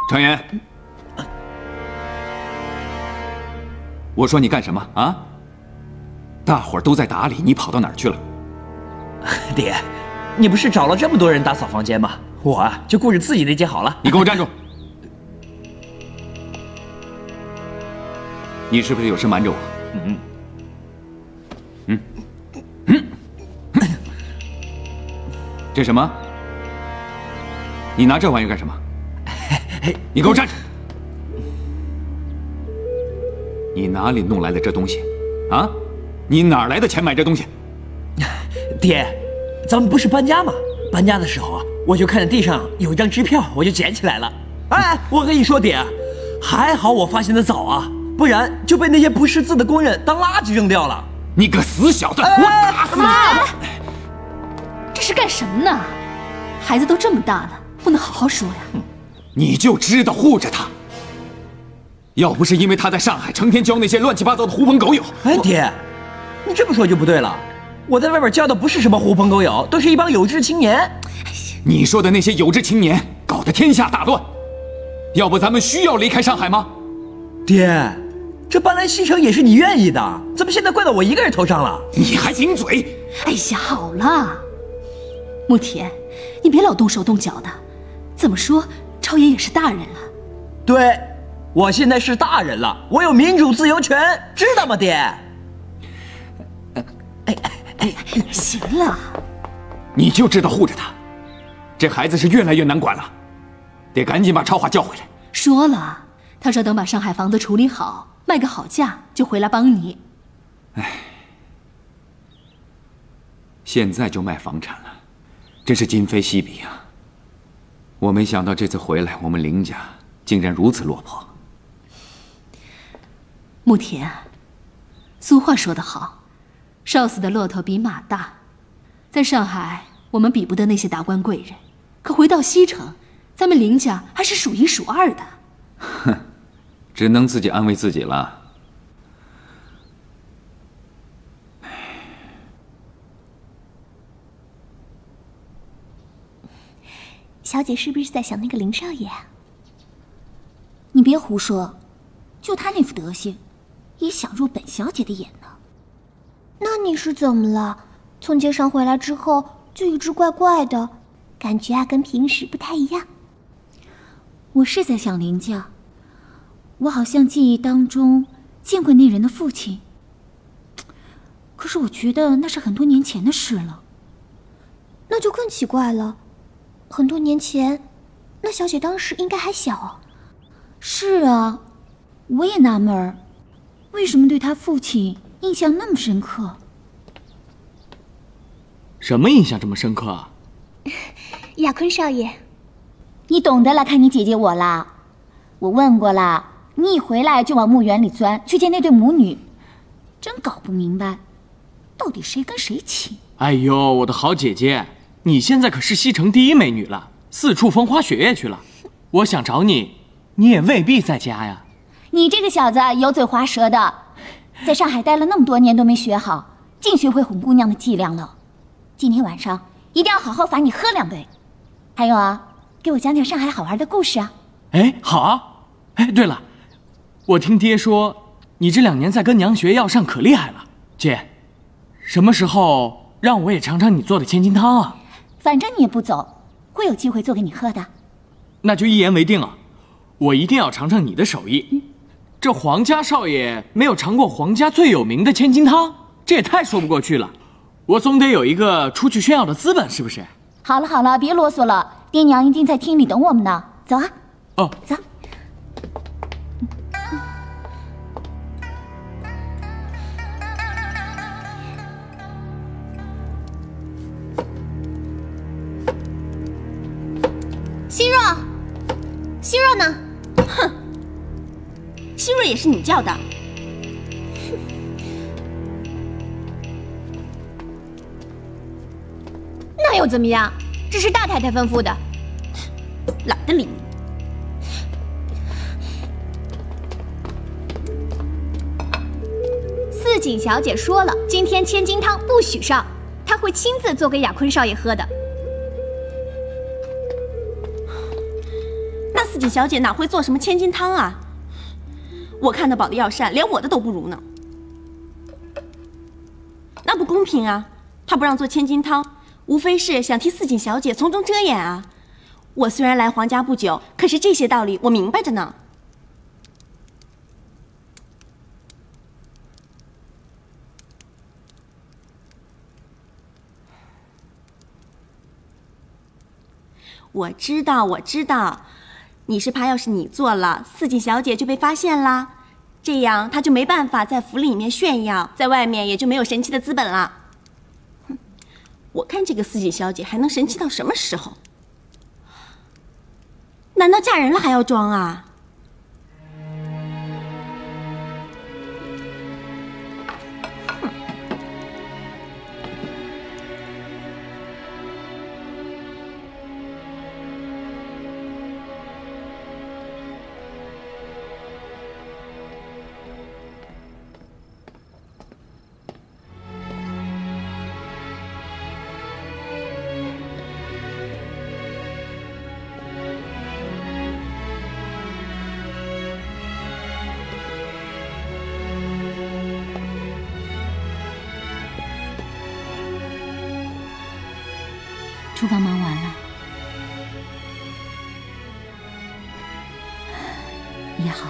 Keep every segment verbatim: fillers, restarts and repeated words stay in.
程岩，我说你干什么啊？大伙儿都在打理，你跑到哪儿去了？ 爹，你不是找了这么多人打扫房间吗？我啊，就顾着自己那间好了。 你给我站住！你是不是有事瞒着我？嗯嗯嗯嗯，这什么？你拿这玩意干什么？你给我站住！你哪里弄来的这东西？啊？你哪来的钱买这东西？ 爹，咱们不是搬家吗？搬家的时候啊，我就看见地上有一张支票，我就捡起来了。哎，我跟你说，爹，还好我发现的早啊，不然就被那些不识字的工人当垃圾扔掉了。 你个死小子，我打死你！ 妈，这是干什么呢？孩子都这么大了，不能好好说呀？ 你就知道护着他。要不是因为他在上海成天交那些乱七八糟的狐朋狗友， 哎，爹，你这么说就不对了。我在外边交的不是什么狐朋狗友，都是一帮有志青年。 你说的那些有志青年，搞得天下大乱。要不咱们需要离开上海吗？ 爹，这搬来西城也是你愿意的，怎么现在怪到我一个人头上了？ 你还顶嘴！ 哎呀，好了，慕田，你别老动手动脚的。怎么说，超爷也是大人了。 对，我现在是大人了，我有民主自由权，知道吗，爹？ 哎哎哎，行了， 你就知道护着他，这孩子是越来越难管了，得赶紧把超华叫回来。 说了，他说等把上海房子处理好，卖个好价就回来帮你。 哎，现在就卖房产了，真是今非昔比啊！我没想到这次回来，我们林家竟然如此落魄。 慕田，俗话说得好，少死的骆驼比马大。在上海，我们比不得那些达官贵人，可回到西城，咱们林家还是数一数二的。 哼，只能自己安慰自己了。 小姐是不是在想那个林少爷啊？ 你别胡说，就他那副德行，也想入本小姐的眼呢。 那你是怎么了？从街上回来之后就一直怪怪的，感觉啊跟平时不太一样。 我是在想林家，我好像记忆当中见过那人的父亲，可是我觉得那是很多年前的事了。 那就更奇怪了，很多年前，那小姐当时应该还小哦。 是啊，我也纳闷儿，为什么对他父亲印象那么深刻？ 什么印象这么深刻啊？ 亚坤少爷， 你懂得了，看你姐姐我啦。我问过啦，你一回来就往墓园里钻，去见那对母女，真搞不明白，到底谁跟谁亲？ 哎呦，我的好姐姐，你现在可是西城第一美女了，四处风花雪月去了。我想找你，你也未必在家呀。 你这个小子油嘴滑舌的，在上海待了那么多年都没学好，净学会哄姑娘的伎俩了。今天晚上一定要好好罚你喝两杯。还有啊，给我讲讲上海好玩的故事啊。 哎，好啊。哎，对了，我听爹说你这两年在跟娘学药上可厉害了。姐，什么时候让我也尝尝你做的千金汤啊？ 反正你也不走，会有机会做给你喝的。 那就一言为定了，我一定要尝尝你的手艺。嗯，这皇家少爷没有尝过皇家最有名的千金汤，这也太说不过去了。我总得有一个出去炫耀的资本，是不是？ 好了好了，别啰嗦了，爹娘一定在厅里等我们呢。走啊！ 哦， 走。 希若，希若呢？ 哼，希若也是你叫的。 那又怎么样？这是大太太吩咐的。 懒得理你。 四锦小姐说了，今天千金汤不许上，她会亲自做给亚坤少爷喝的。 那四锦小姐哪会做什么千金汤啊？我看得宝的药膳连我的都不如呢。那不公平啊！她不让做千金汤，无非是想替四锦小姐从中遮掩啊。我虽然来皇家不久，可是这些道理我明白着呢。我知道，我知道，你是怕要是你做了，四锦小姐就被发现啦，这样她就没办法在府里面炫耀，在外面也就没有神气的资本了。哼，我看这个四锦小姐还能神气到什么时候？难道嫁人了还要装啊？ 厨房忙完了，也好，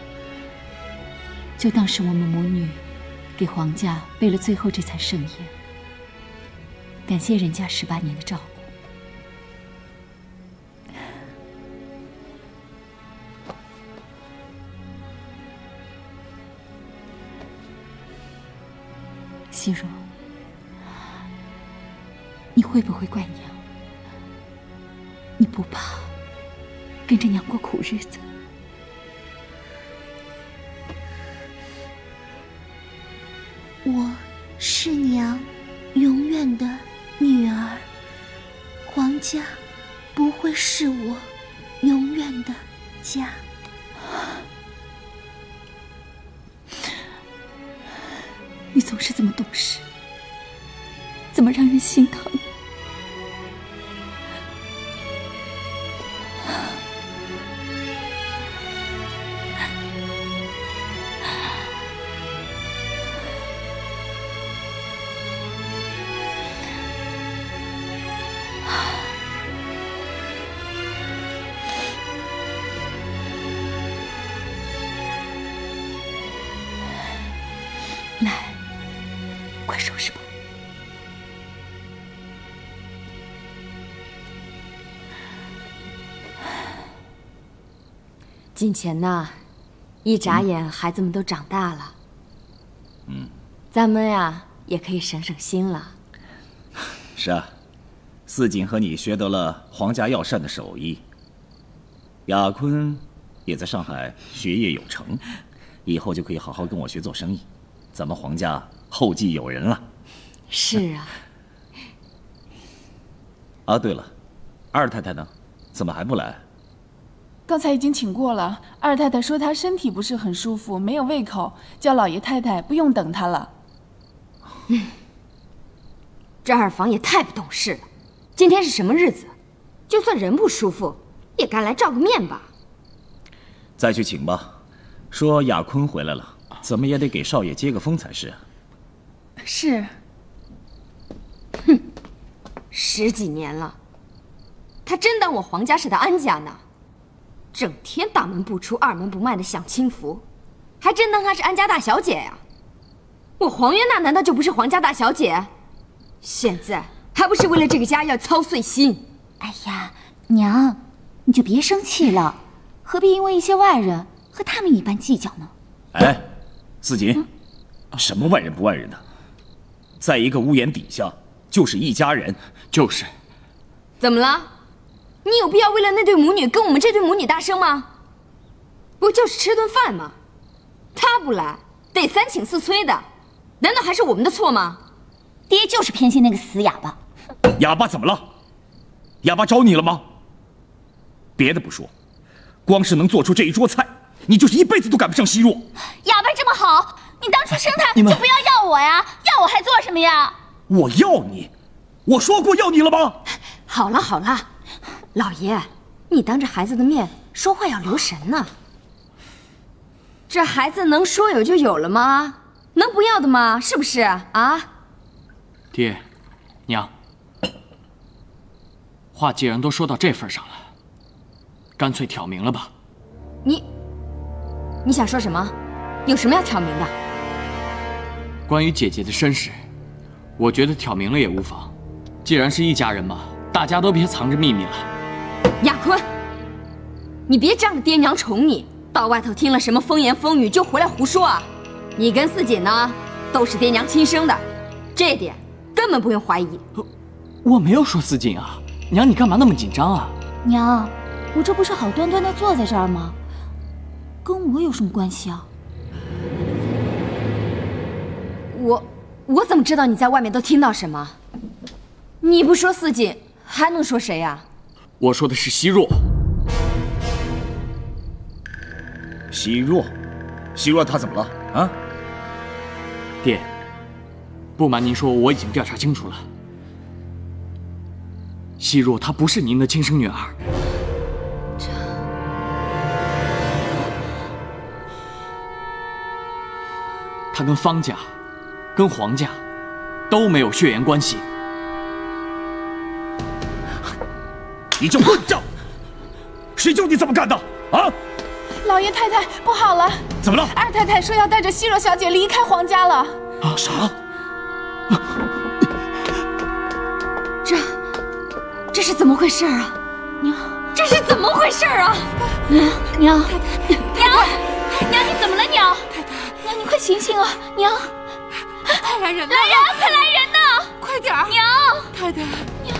就当是我们母女给皇家备了最后这餐盛宴，感谢人家十八年的照顾。希若，你会不会怪娘？你不怕跟着娘过苦日子？ 我是娘永远的女儿，皇家不会是我永远的家。 你总是这么懂事，怎么让人心疼？来，快收拾吧。 金钱呐，一眨眼，孩子们都长大了。 嗯， 咱们呀也可以省省心了。 是啊，四锦和你学得了皇家药膳的手艺，雅坤也在上海学业有成，以后就可以好好跟我学做生意，咱们皇家后继有人了。 是啊。 啊，对了，二太太呢？怎么还不来？ 刚才已经请过了，二太太说她身体不是很舒服，没有胃口，叫老爷太太不用等她了。 嗯，这二房也太不懂事了。今天是什么日子？就算人不舒服，也该来照个面吧。 再去请吧。说雅坤回来了，怎么也得给少爷接个风才是。 是。 哼，十几年了，他真当我皇家是他安家呢？整天大门不出二门不迈的享清福，还真当她是安家大小姐呀？我黄月娜难道就不是皇家大小姐？现在还不是为了这个家要操碎心？ 哎呀，娘，你就别生气了，何必因为一些外人和他们一般计较呢？ 哎，四锦，嗯、什么外人不外人的，在一个屋檐底下就是一家人。 就是。 怎么了？你有必要为了那对母女跟我们这对母女大声吗？不就是吃顿饭吗？他不来，得三请四催的，难道还是我们的错吗？ 爹就是偏心那个死哑巴。 哑巴怎么了？哑巴找你了吗？别的不说，光是能做出这一桌菜，你就是一辈子都赶不上希若。 哑巴这么好，你当初生他就不要要我呀，要我还做什么呀？ 我要你，我说过要你了吗？ 好了好了，老爷， 你当着孩子的面说话要留神呐。这孩子能说有就有了吗？能不要的吗？是不是啊？ 爹，娘，话既然都说到这份上了，干脆挑明了吧。 你，你想说什么？有什么要挑明的？ 关于姐姐的身世，我觉得挑明了也无妨。既然是一家人嘛，大家都别藏着秘密了。 亚坤，你别仗着爹娘宠你，到外头听了什么风言风语就回来胡说啊！你跟四锦呢，都是爹娘亲生的，这点根本不用怀疑。 我没有说四锦啊，娘，你干嘛那么紧张啊？ 娘，我这不是好端端的坐在这儿吗？跟我有什么关系啊？ 我我怎么知道你在外面都听到什么？你不说四锦，还能说谁呀？ 我说的是希若。 希若，希若她怎么了啊？ 爹，不瞒您说，我已经调查清楚了。希若她不是您的亲生女儿。 这， 她跟方家、跟黄家都没有血缘关系。 你这混账！谁叫你这么干的？啊！ 老爷太太，不好了！ 怎么了？ 二太太说要带着希若小姐离开皇家了。 啊？啥？ 这，这是怎么回事啊？ 娘， 这是怎么回事啊？ 娘娘娘娘，你怎么了？娘娘，你快醒醒啊！娘， 快来人呐！ 来人，快来人呐！ 快点儿！ 娘， 太太， 娘。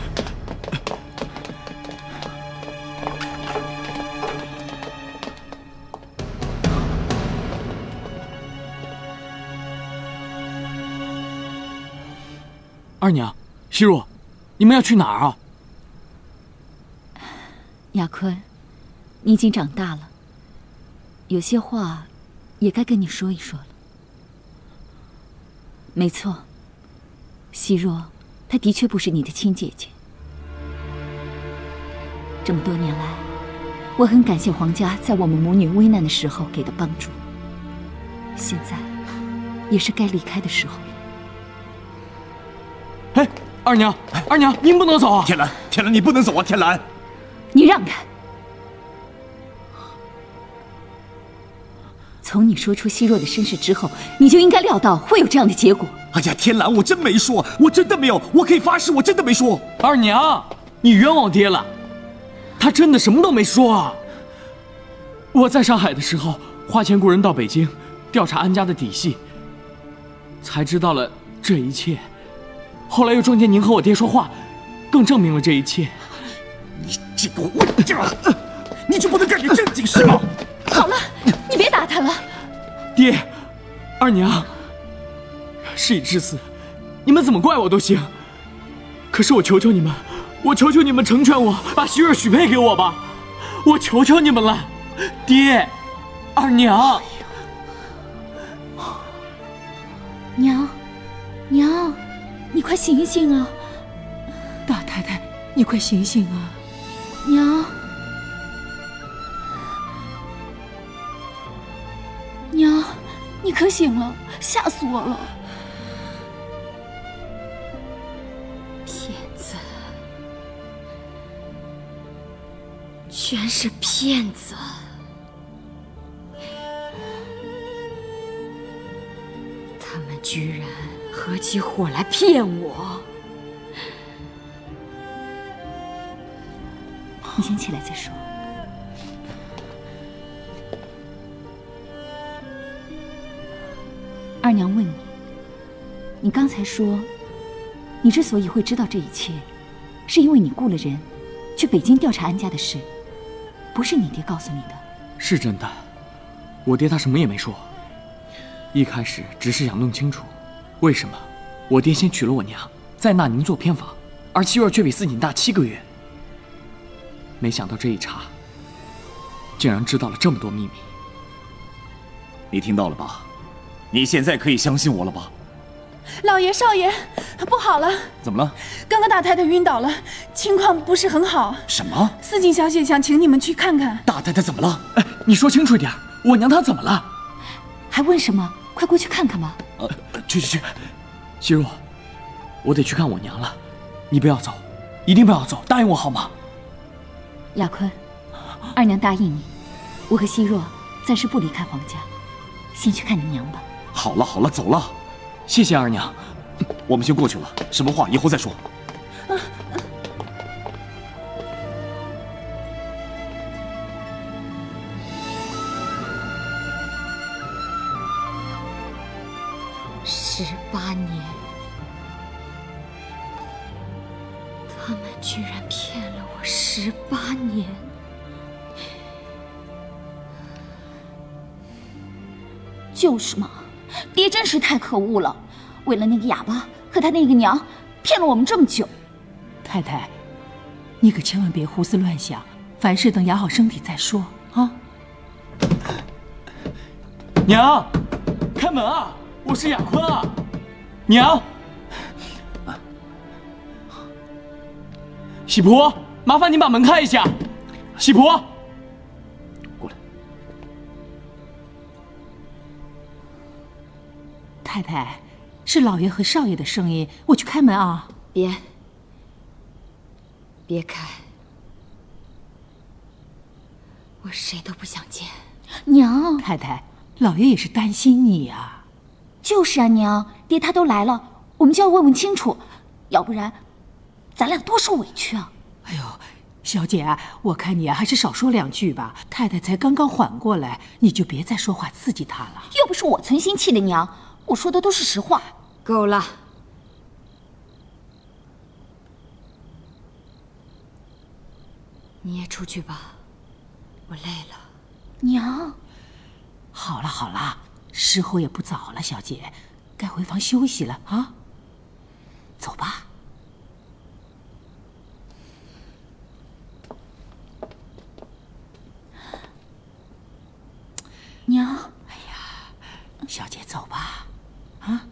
二娘，希若，你们要去哪儿啊？ 亚坤，你已经长大了，有些话也该跟你说一说了。没错，希若，她的确不是你的亲姐姐。这么多年来，我很感谢皇家在我们母女危难的时候给的帮助。现在，也是该离开的时候了。 哎，二娘，二娘，您不能走啊！ 天蓝，天蓝，你不能走啊！天蓝， 你让开！从你说出希若的身世之后，你就应该料到会有这样的结果。 哎呀，天蓝，我真没说，我真的没有，我可以发誓，我真的没说。 二娘，你冤枉爹了，他真的什么都没说啊！我在上海的时候，花钱雇人到北京调查安家的底细，才知道了这一切。后来又撞见您和我爹说话，更证明了这一切。 你这个混账，你就不能干点正经事吗？ 好了，你别打他了。 爹，二娘，事已至此，你们怎么怪我都行。可是我求求你们，我求求你们成全我，把希若许配给我吧，我求求你们了，爹，二娘， 娘，娘。你快醒醒啊！ 大太太，你快醒醒啊！ 娘，娘，你可醒了？吓死我了！ 骗子，全是骗子！他们居然合起伙来骗我！ 你先起来再说。二娘问你，你刚才说，你之所以会知道这一切，是因为你雇了人去北京调查安家的事，不是你爹告诉你的。 是真的，我爹他什么也没说，一开始只是想弄清楚。为什么我爹先娶了我娘，再纳您做偏房，而希若却比四锦大七个月？没想到这一查，竟然知道了这么多秘密。 你听到了吧？你现在可以相信我了吧？ 老爷少爷，不好了！ 怎么了？ 刚刚大太太晕倒了，情况不是很好。 什么？ 四锦小姐想请你们去看看。 大太太怎么了？ 哎，你说清楚一点，我娘她怎么了？ 还问什么？快过去看看吧。 呃，去去去。 希若，我得去看我娘了，你不要走，一定不要走，答应我好吗？ 雅坤，二娘答应你，我和希若暂时不离开皇家，先去看你娘吧。 好了好了，走了。 谢谢二娘， 我们先过去了，什么话以后再说。 十八年， 他们居然骗了我十八年。 就是嘛，爹真是太可恶了，为了那个哑巴和他那个娘，骗了我们这么久。 太太，你可千万别胡思乱想，凡事等养好身体再说啊！ 娘，开门啊！我是雅坤啊，娘。喜婆，麻烦您把门开一下。喜婆， 过来。 太太，是老爷和少爷的声音，我去开门啊。 别，别开，我谁都不想见。 娘， 太太，老爷也是担心你呀。 就是啊，娘，爹他都来了，我们就要问问清楚，要不然咱俩多受委屈啊！ 哎呦，小姐啊，我看你啊还是少说两句吧。太太才刚刚缓过来，你就别再说话刺激她了。 又不是我存心气的娘，我说的都是实话。 够了，你也出去吧，我累了。 娘， 好了好了。时候也不早了，小姐，该回房休息了啊。走吧。 娘， 哎呀，小姐走吧，啊。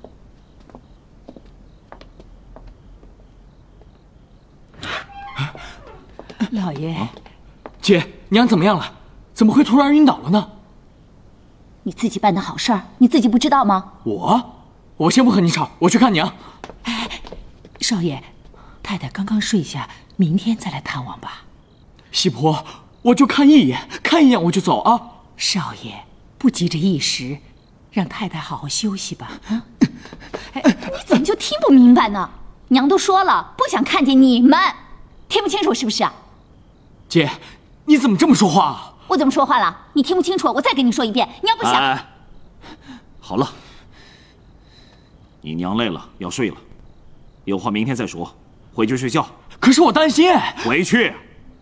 老爷，啊、 姐，娘怎么样了？怎么会突然晕倒了呢？ 你自己办的好事儿，你自己不知道吗？ 我，我先不和你吵，我去看娘。 哎，少爷，太太刚刚睡下，明天再来探望吧。 喜婆，我就看一眼，看一眼我就走啊。 少爷，不急着一时，让太太好好休息吧。啊， 哎，你怎么就听不明白呢？娘都说了，不想看见你们，听不清楚是不是啊？ 姐，你怎么这么说话啊？ 我怎么说话了？你听不清楚，我再跟你说一遍。你要不想…… 哎，好了，你娘累了，要睡了，有话明天再说，回去睡觉。 可是我担心。 回去。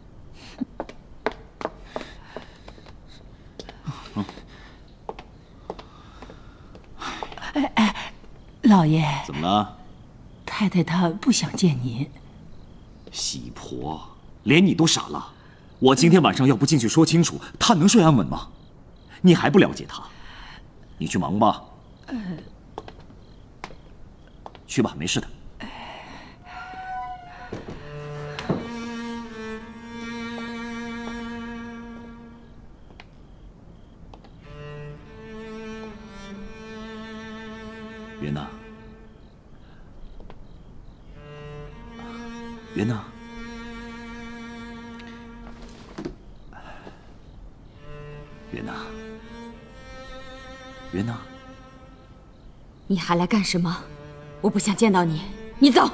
哎哎，老爷， 怎么了？ 太太她不想见您。 喜婆，连你都傻了。我今天晚上要不进去说清楚，她能睡安稳吗？你还不了解她？你去忙吧。呃，去吧，没事的。云娜，云娜。云娜，云娜， 你还来干什么？我不想见到你，你走。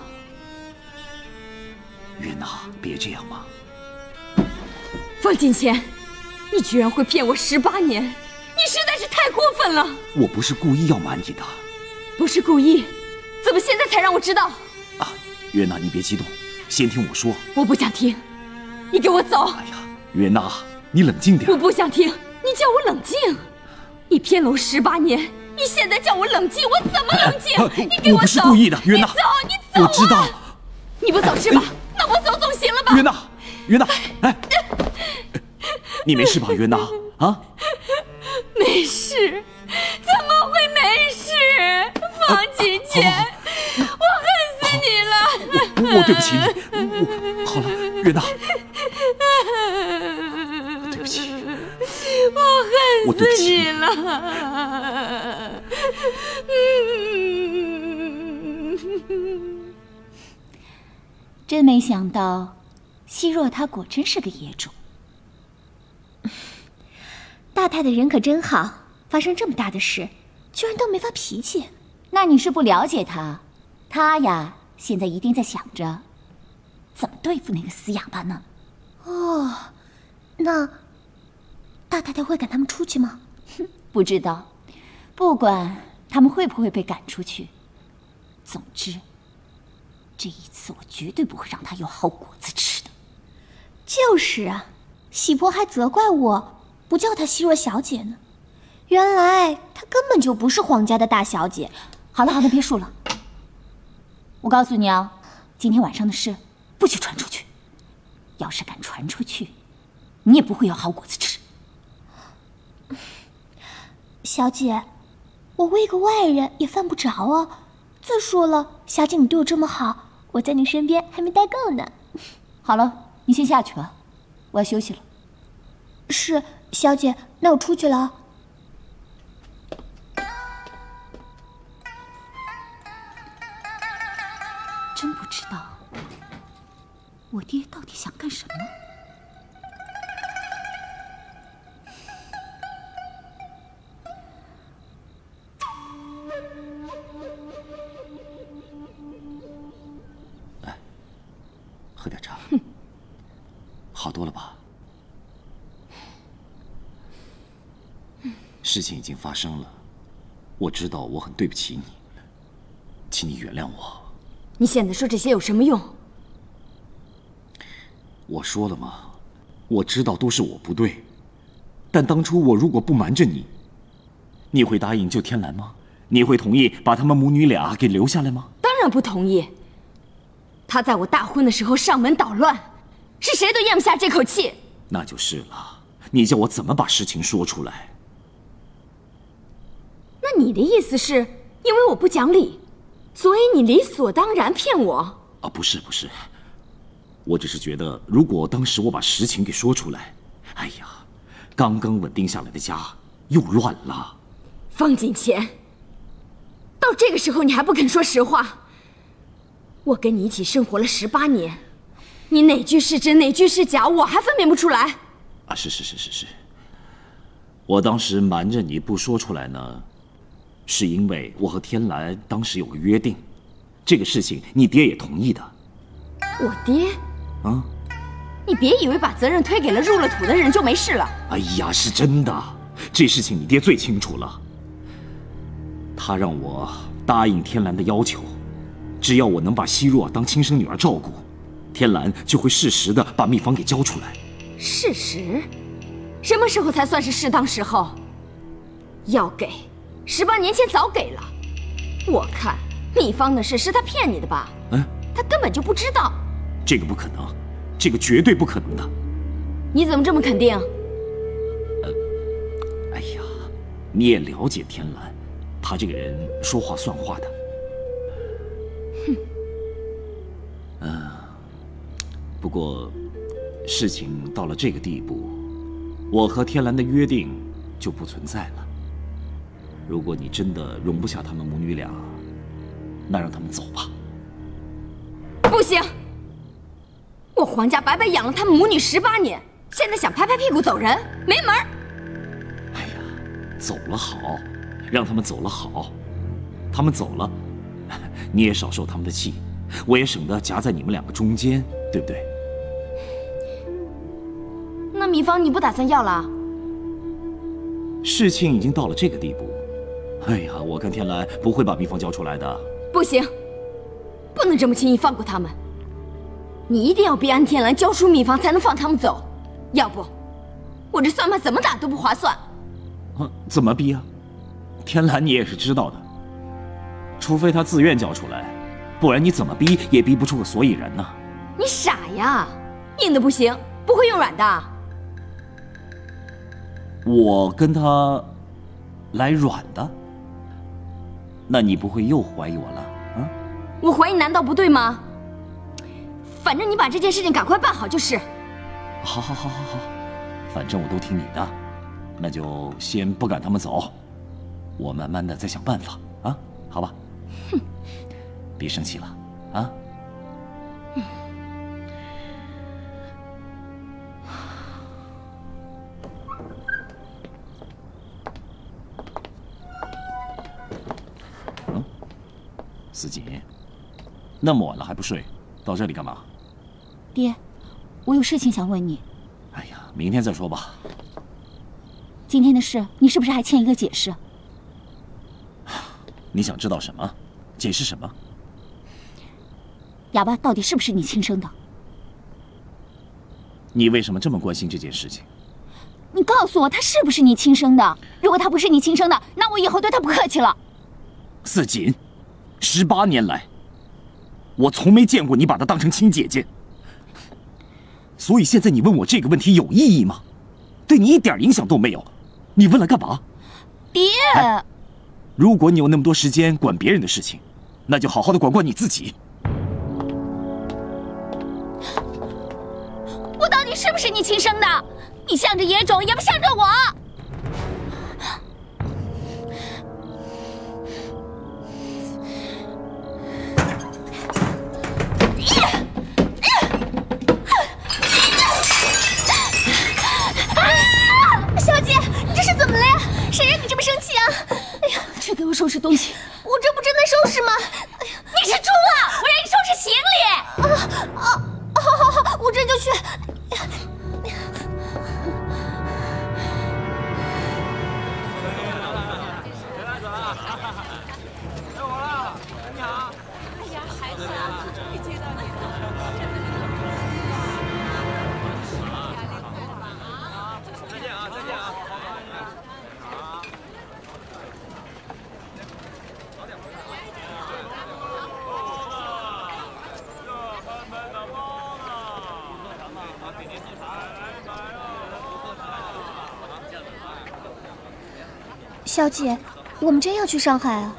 云娜，别这样嘛！ 方金钱，你居然会骗我十八年，你实在是太过分了！ 我不是故意要瞒你的。 不是故意，怎么现在才让我知道？ 啊，云娜，你别激动，先听我说。 我不想听，你给我走！ 哎呀，云娜，你冷静点。 我不想听。你叫我冷静，你骗了我十八年，你现在叫我冷静，我怎么冷静？ 啊、 你给我走！ 我不是故意的，云娜。 你走，你走、啊！ 我知道。 你不走是吧？那我走总行了吧？ 云娜，云娜，哎，你没事吧，云娜？啊？ 没事，怎么会没事？方金钱。 对不起你。我好了，月娜，对不起， 我恨死你了。 真没想到，希若她果真是个野种。 大太太人可真好，发生这么大的事，居然都没发脾气。 那你是不了解她，她呀，现在一定在想着怎么对付那个死哑巴呢。 哦，那大太太会赶他们出去吗？ 哼，不知道。不管他们会不会被赶出去，总之，这一次我绝对不会让他有好果子吃的。 就是啊，喜婆还责怪我不叫她希若小姐呢。原来她根本就不是皇家的大小姐。 好了好了，别说了。我告诉你啊，今天晚上的事不许传出去。要是敢传出去，你也不会有好果子吃。 小姐，我为一个外人也犯不着啊。再说了，小姐你对我这么好，我在你身边还没待够呢。 好了，你先下去吧，我要休息了。 是，小姐，那我出去了。 真不知道我爹到底想干什么。 来，喝点茶。好多了吧？事情已经发生了，我知道我很对不起你，请你原谅我。 你现在说这些有什么用？ 我说了嘛，我知道都是我不对，但当初我如果不瞒着你，你会答应救天蓝吗？你会同意把他们母女俩给留下来吗？ 当然不同意。他在我大婚的时候上门捣乱，是谁都咽不下这口气。 那就是了，你叫我怎么把事情说出来？ 那你的意思是因为我不讲理，所以你理所当然骗我？ 啊，不是不是，我只是觉得，如果当时我把实情给说出来，哎呀，刚刚稳定下来的家又乱了。 方锦乾，到这个时候你还不肯说实话？我跟你一起生活了十八年，你哪句是真哪句是假，我还分辨不出来。 啊，是是是是是，我当时瞒着你不说出来呢，是因为我和天蓝当时有个约定，这个事情你爹也同意的。 我爹？ 啊？ 你别以为把责任推给了入了土的人就没事了。 哎呀，是真的，这事情你爹最清楚了。他让我答应天蓝的要求，只要我能把希若当亲生女儿照顾，天蓝就会适时的把秘方给交出来。 适时？什么时候才算是适当时候？要给，十八年前早给了。我看秘方的事是他骗你的吧？ 嗯， 他根本就不知道。 这个不可能，这个绝对不可能的。 你怎么这么肯定？ 呃，哎呀，你也了解天蓝，他这个人说话算话的。 哼。 嗯、呃，不过事情到了这个地步，我和天蓝的约定就不存在了。如果你真的容不下他们母女俩，那让他们走吧。 不行，我皇家白白养了他们母女十八年，现在想拍拍屁股走人，没门儿。 哎呀，走了好，让他们走了好，他们走了，你也少受他们的气，我也省得夹在你们两个中间，对不对？ 那秘方你不打算要了？ 事情已经到了这个地步，哎呀，我跟天蓝不会把秘方交出来的。 不行，不能这么轻易放过他们。你一定要逼安天蓝交出秘方，才能放他们走，要不，我这算盘怎么打都不划算。 啊，怎么逼啊？天蓝你也是知道的，除非他自愿交出来，不然你怎么逼也逼不出个所以然呢。 你傻呀，硬的不行，不会用软的。 我跟他来软的，那你不会又怀疑我了啊？ 我怀疑难道不对吗？ 反正你把这件事情赶快办好就是。 好，好，好，好，好，反正我都听你的，那就先不赶他们走，我慢慢的再想办法啊，好吧？ 哼， 别生气了啊。 嗯。 嗯，思锦，那么晚了还不睡，到这里干嘛？ 爹，我有事情想问你。 哎呀，明天再说吧。 今天的事，你是不是还欠一个解释？ 你想知道什么？解释什么？ 哑巴到底是不是你亲生的？ 你为什么这么关心这件事情？ 你告诉我，他是不是你亲生的？如果他不是你亲生的，那我以后对他不客气了。 思锦，十八年来，我从没见过你把他当成亲姐姐。所以现在你问我这个问题有意义吗？对你一点影响都没有。你问了干嘛？ 爹， 哎，如果你有那么多时间管别人的事情，那就好好的管管你自己。 我到底是不是你亲生的？你向着野种，也不向着我。收拾东西， 我这不正在收拾吗？ 哎呀，你是猪啊！我让你收拾行李。 啊啊！好好好，我这就去。 该我了，你好。哎呀，孩子啊，终于接到你了。再见啊，再见啊。 小姐，我们真要去上海啊？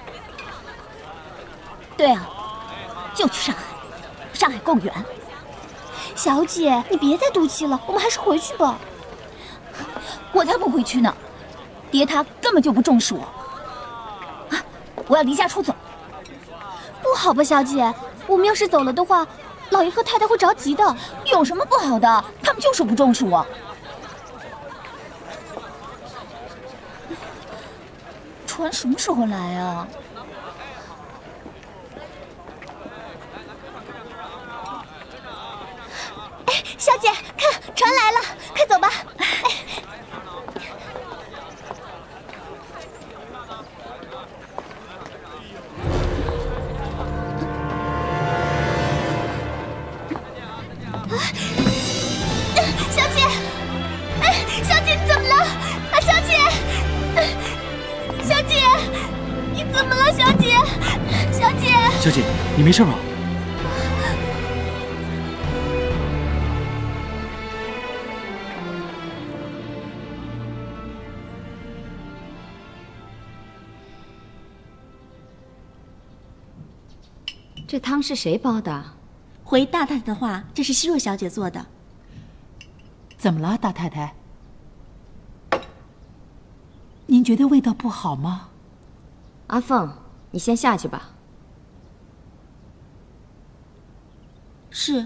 对啊，就去上海，上海够远。 小姐，你别再赌气了，我们还是回去吧。 我才不回去呢，爹他根本就不重视我。啊，我要离家出走。 不好吧，小姐？我们要是走了的话，老爷和太太会着急的。 有什么不好的？他们就是不重视我。船什么时候来啊？ 哎，小姐，看船来了，快走吧。哎。小姐，哎，小姐你怎么了？啊，小姐，小姐，你怎么了，小姐？小姐， 小姐，你没事吧？ 这汤是谁煲的？ 回大太太的话，这是希若小姐做的。 怎么了，大太太？您觉得味道不好吗？ 阿凤，你先下去吧。 是。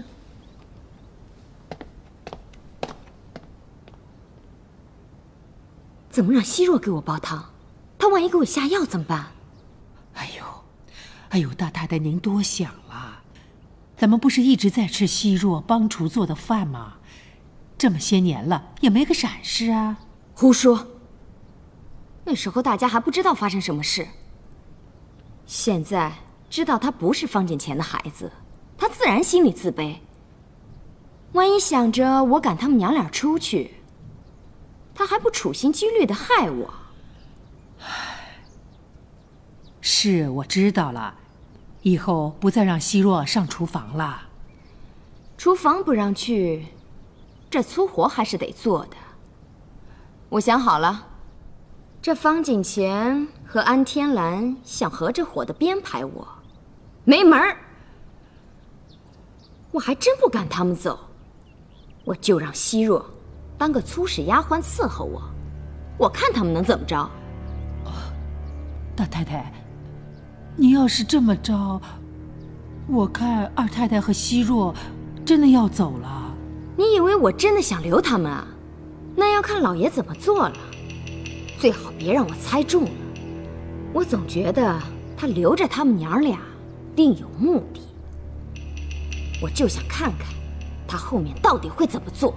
怎么让希若给我煲汤？她万一给我下药怎么办？ 哎呦，哎呦，大太太您多想了。咱们不是一直在吃希若帮厨做的饭吗？这么些年了，也没个闪失啊。 胡说！那时候大家还不知道发生什么事。现在知道他不是方锦前的孩子，他自然心里自卑。万一想着我赶他们娘俩出去，他还不处心积虑的害我。 是，我知道了，以后不再让希若上厨房了。 厨房不让去，这粗活还是得做的。我想好了，这方锦前和安天蓝想合着伙的编排我，没门儿。 我还真不赶他们走，我就让希若当个粗使丫鬟伺候我，我看他们能怎么着。 大太太，你要是这么着，我看二太太和希若真的要走了。 你以为我真的想留他们啊？那要看老爷怎么做了，最好别让我猜中了。我总觉得他留着他们娘俩另有目的，我就想看看他后面到底会怎么做。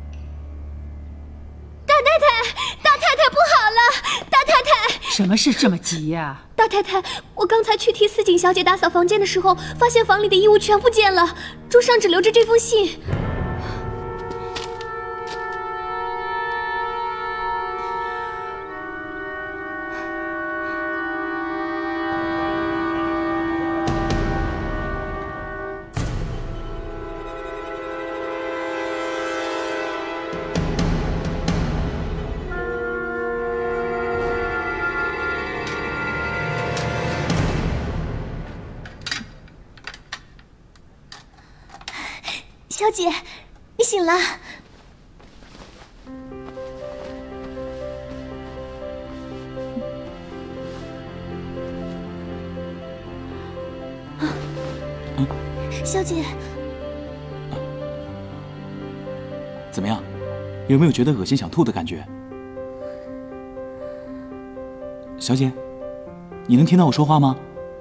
大太太，大太太不好了！大太太， 什么事这么急呀？ 大太太，我刚才去替四锦小姐打扫房间的时候，发现房里的衣物全不见了，桌上只留着这封信。小姐，你醒了。 嗯， 小姐， 怎么样？有没有觉得恶心想吐的感觉？小姐，你能听到我说话吗？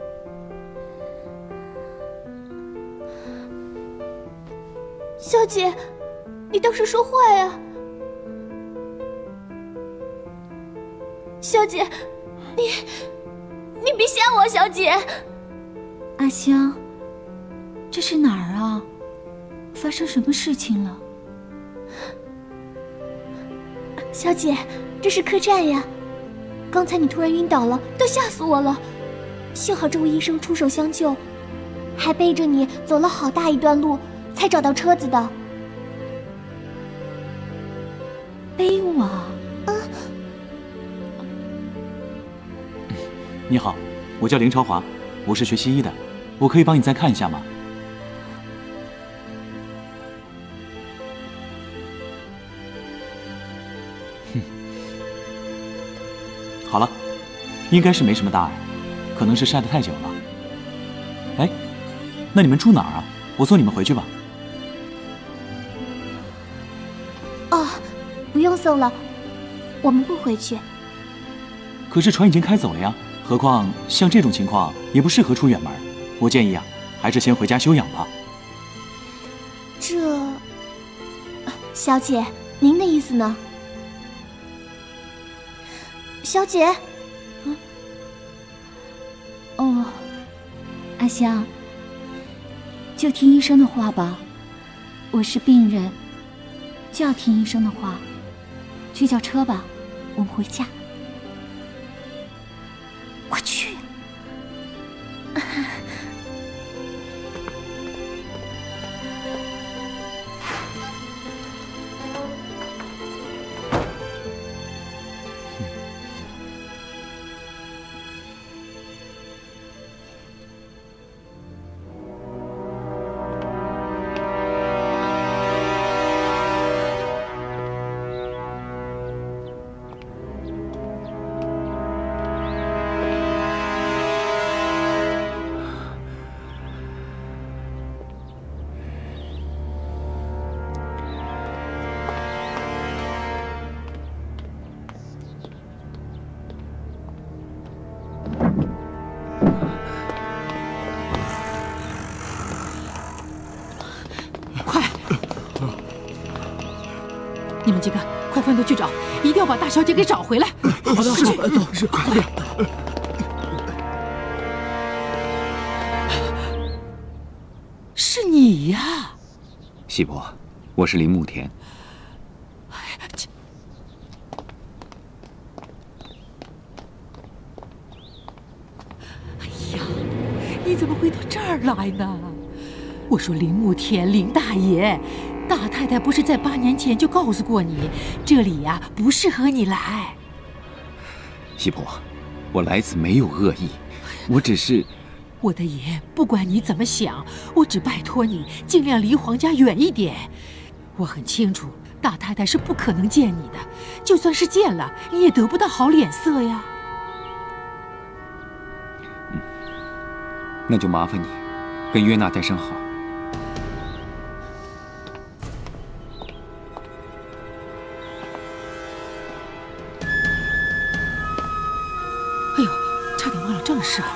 小姐，你倒是说话呀！小姐，你你别吓我，小姐。 阿香，这是哪儿啊？发生什么事情了？ 小姐，这是客栈呀。刚才你突然晕倒了，都吓死我了。幸好这位医生出手相救，还背着你走了好大一段路。才找到车子的。 背我？ 嗯。 你好，我叫林朝华，我是学西医的，我可以帮你再看一下吗？哼，好了，应该是没什么大碍，可能是晒得太久了。哎，那你们住哪儿啊？我送你们回去吧。 哦，不用送了，我们不回去。 可是船已经开走了呀，何况像这种情况也不适合出远门。我建议啊，还是先回家休养吧。 这，小姐，您的意思呢？小姐， 嗯，哦，阿香，就听医生的话吧。我是病人，就要听医生的话。去叫车吧，我们回家。我去。 你们几个快分头去找，一定要把大小姐给找回来。 好的，是，走，是，快点。 是你呀， 西伯，我是林慕田。 哎呀，你怎么会到这儿来呢？我说林慕田，林大爷。大太太不是在八年前就告诉过你，这里呀不适合你来。 西伯，我来此没有恶意，我只是…… 我的爷，不管你怎么想，我只拜托你尽量离皇家远一点。我很清楚，大太太是不可能见你的，就算是见了，你也得不到好脸色呀。 嗯，那就麻烦你跟约娜带声好。 哎呦，差点忘了正事。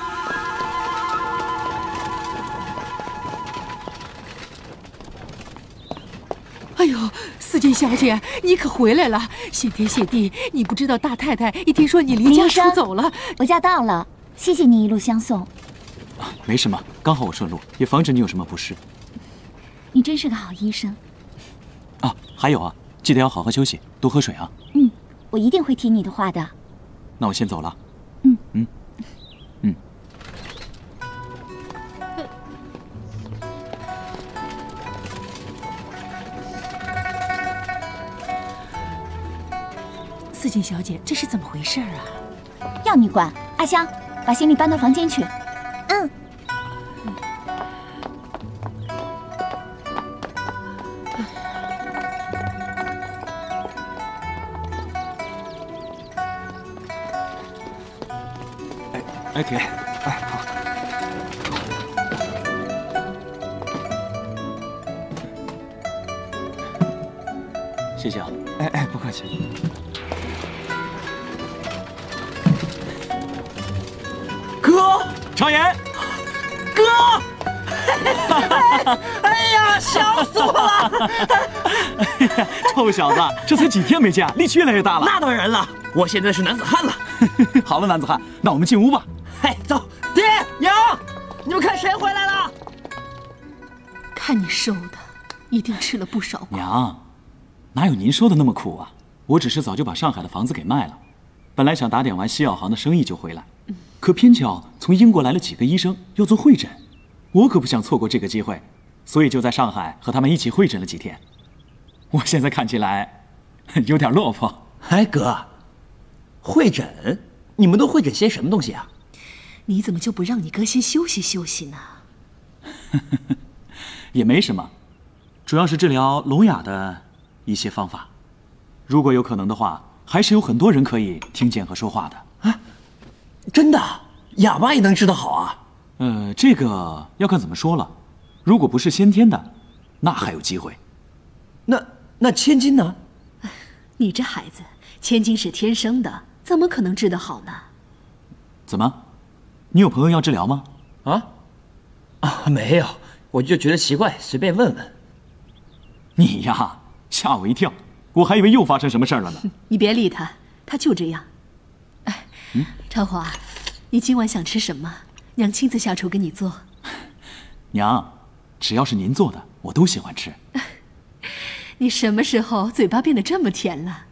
哎呦，四锦小姐，你可回来了！谢天谢地，你不知道大太太一听说你离家出走了， 我家到了，谢谢你一路相送。 啊，没什么，刚好我顺路，也防止你有什么不适。 你真是个好医生。 啊，还有啊，记得要好好休息，多喝水啊。 嗯，我一定会听你的话的。 那我先走了。 嗯嗯嗯。 四锦小姐，这是怎么回事啊？ 要你管！阿香，把行李搬到房间去。嗯。 哎哎，铁，哎好。谢谢啊。 哎哎，不客气。哥， 常言， 哥，哎呀，笑死我了！ 哎呀，臭小子，这才几天没见，力气越来越大了。 那当然了，我现在是男子汉了。 好了，男子汉，那我们进屋吧。 哎，走，爹娘，你们看谁回来了？ 看你瘦的，一定吃了不少苦。 娘，哪有您说的那么苦啊？我只是早就把上海的房子给卖了，本来想打点完西药行的生意就回来。可偏巧从英国来了几个医生要做会诊，我可不想错过这个机会，所以就在上海和他们一起会诊了几天。我现在看起来有点落魄。 哎，哥，会诊？你们都会诊些什么东西啊？ 你怎么就不让你哥先休息休息呢？ 也没什么，主要是治疗聋哑的一些方法。如果有可能的话，还是有很多人可以听见和说话的。 啊？真的，哑巴也能治得好啊？ 呃，这个要看怎么说了。如果不是先天的，那还有机会。 那那千金呢？ 你这孩子，千金是天生的，怎么可能治得好呢？ 怎么，你有朋友要治疗吗？ 啊？啊，没有，我就觉得奇怪，随便问问。 你呀，吓我一跳，我还以为又发生什么事儿了呢。 你别理他，他就这样。哎， 嗯， 超华，你今晚想吃什么？娘亲自下厨给你做。 娘，只要是您做的，我都喜欢吃。 你什么时候嘴巴变得这么甜了？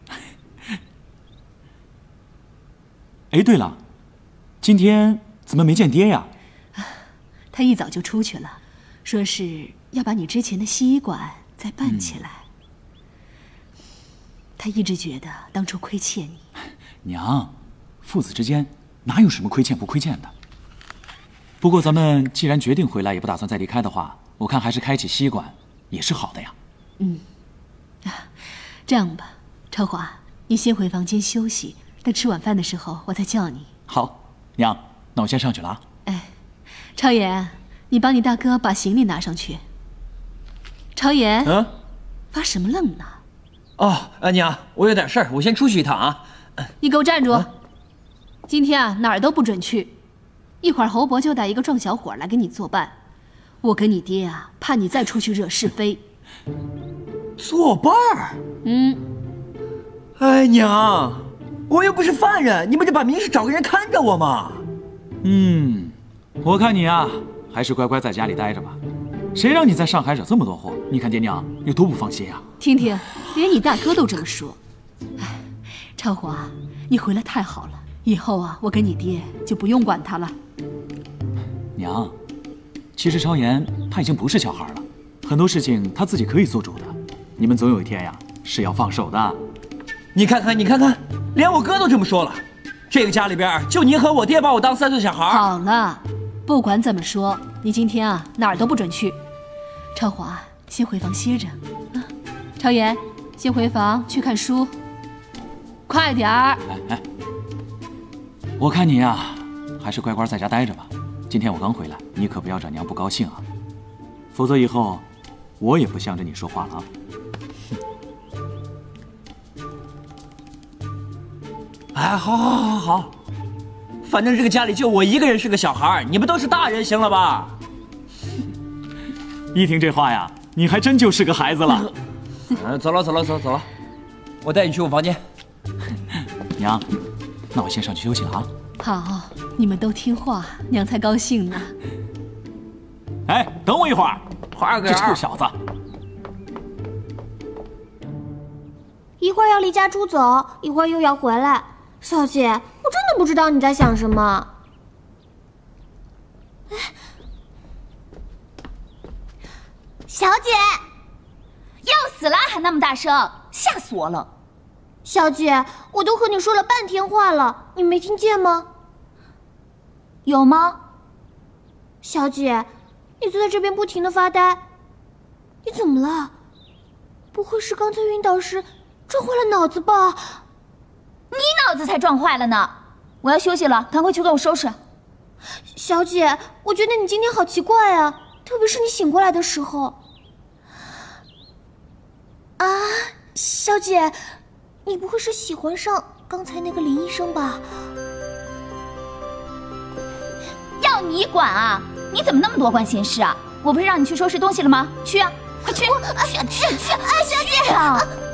哎，对了，今天怎么没见爹呀？ 他一早就出去了，说是要把你之前的西医馆再办起来。嗯、他一直觉得当初亏欠你。 娘，父子之间哪有什么亏欠不亏欠的？不过咱们既然决定回来，也不打算再离开的话，我看还是开起西医馆也是好的呀。 嗯，啊，这样吧，超华，你先回房间休息，等吃晚饭的时候我再叫你。 好，娘，那我先上去了啊。 哎，超言，你帮你大哥把行李拿上去。超言， 嗯， 发什么愣呢？ 哦，啊娘，我有点事儿，我先出去一趟啊。 你给我站住！啊、今天啊哪儿都不准去，一会儿侯伯就带一个壮小伙来给你作伴。我跟你爹啊，怕你再出去惹是非。 作伴儿？ 嗯。 哎娘，我又不是犯人，你们得把民事找个人看着我嘛。 嗯，我看你啊，还是乖乖在家里待着吧。谁让你在上海惹这么多祸？你看爹娘有多不放心啊！ 听听，连你大哥都这么说。哎，超华，你回来太好了，以后啊，我跟你爹就不用管他了。 娘，其实超言他已经不是小孩了，很多事情他自己可以做主的。你们总有一天呀，是要放手的。 你看看，你看看，连我哥都这么说了。这个家里边就你和我爹把我当三岁小孩。 好了， 不管怎么说，你今天啊哪儿都不准去。超华，先回房歇着。啊，超妍，先回房去看书。快点儿！ 哎哎，我看你呀，还是乖乖在家待着吧。今天我刚回来，你可不要惹娘不高兴啊，否则以后我也不向着你说话了啊。 哎，好，好，好，好，反正这个家里就我一个人是个小孩，你们都是大人，行了吧？ 一听这话呀，你还真就是个孩子了。 嗯，走了，走了，走了，走了，我带你去我房间。 娘，那我先上去休息了啊。 好，你们都听话，娘才高兴呢。 哎，等我一会儿， 花哥， 这臭小子， 一会儿要离家出走，一会儿又要回来。小姐，我真的不知道你在想什么。 小姐，要死了还那么大声，吓死我了！ 小姐，我都和你说了半天话了，你没听见吗？ 有吗？ 小姐，你坐在这边不停的发呆，你怎么了？不会是刚才晕倒时撞坏了脑子吧？ 你脑子才撞坏了呢！我要休息了，赶快去给我收拾。 小姐，我觉得你今天好奇怪啊，特别是你醒过来的时候。啊，小姐，你不会是喜欢上刚才那个林医生吧？ 要你管啊！你怎么那么多管闲事啊？我不是让你去收拾东西了吗？去啊，快去！ 我去去去！哎，小姐。